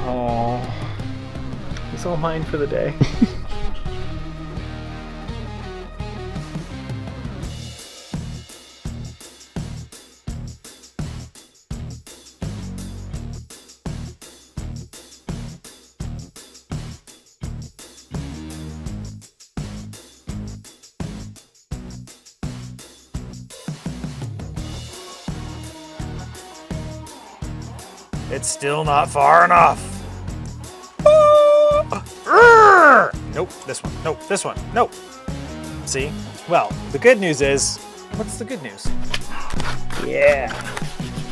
Oh, he's all mine for the day. It's still not far enough. Nope, this one. Nope, this one. Nope. See? Well, the good news is, what's the good news? Yeah.